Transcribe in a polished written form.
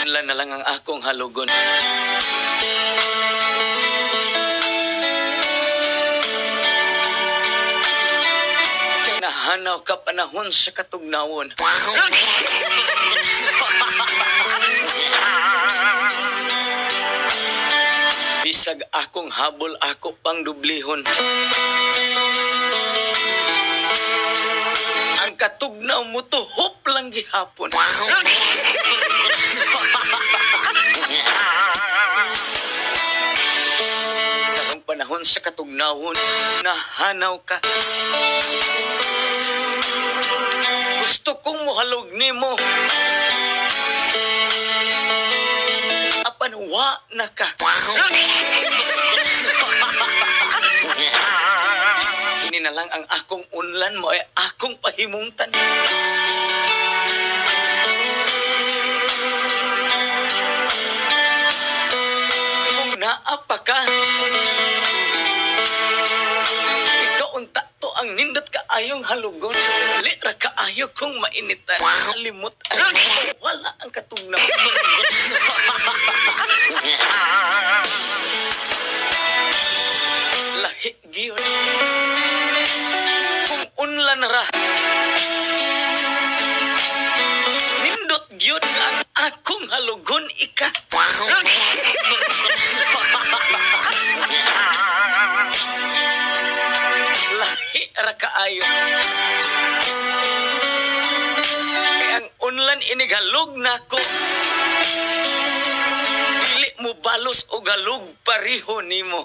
unlan na lang ang akong halugon. Kay nahanaw ka panahon sa katugnawon. Bisag akong habol ako pang dublihon. Ang katugnaw mo tuhop lang gihapon. Karong panahon sa katugnawon, nahanaw ka. Gusto kong mohalog nimo. Apan wa na ka. Kini na lang ang akong unlan mo ay akong pahimungtan. Kung naapa ka, ikaw unta to ang nindot kaayong halugon. Lira kaayo kong mainitan. Halimot ay wala ang katugnaw. Lahi giyon. Kung unlan ra, nindot gyud ang akong halugon ika. Lahi ra kaayo. Kaya ang unlan inigalog nako. Dili mo balos o galog pariho nimo.